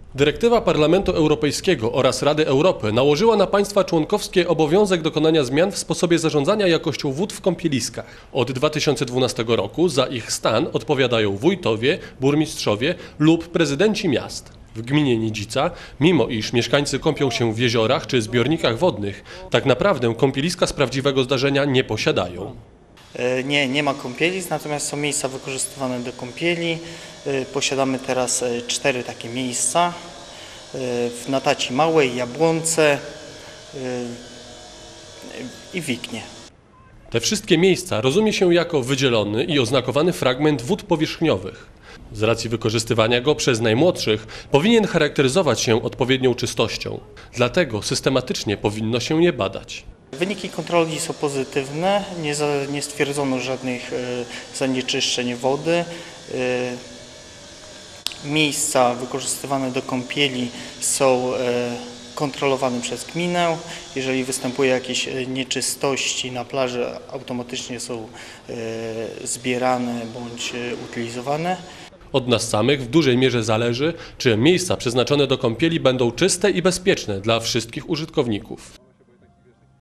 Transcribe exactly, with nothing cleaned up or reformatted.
Dyrektywa Parlamentu Europejskiego oraz Rady Europy nałożyła na państwa członkowskie obowiązek dokonania zmian w sposobie zarządzania jakością wód w kąpieliskach. Od dwa tysiące dwunastego roku za ich stan odpowiadają wójtowie, burmistrzowie lub prezydenci miast. W gminie Nidzica, mimo iż mieszkańcy kąpią się w jeziorach czy zbiornikach wodnych, tak naprawdę kąpieliska z prawdziwego zdarzenia nie posiadają. Nie, nie ma kąpielisk, natomiast są miejsca wykorzystywane do kąpieli. Posiadamy teraz cztery takie miejsca w Nataci Małej, Jabłonce i Wiknie. Te wszystkie miejsca rozumie się jako wydzielony i oznakowany fragment wód powierzchniowych. Z racji wykorzystywania go przez najmłodszych powinien charakteryzować się odpowiednią czystością. Dlatego systematycznie powinno się je badać. Wyniki kontroli są pozytywne, nie, za, nie stwierdzono żadnych e, zanieczyszczeń wody. E, miejsca wykorzystywane do kąpieli są e, kontrolowane przez gminę. Jeżeli występuje jakieś nieczystości na plaży, automatycznie są e, zbierane bądź utylizowane. Od nas samych w dużej mierze zależy, czy miejsca przeznaczone do kąpieli będą czyste i bezpieczne dla wszystkich użytkowników.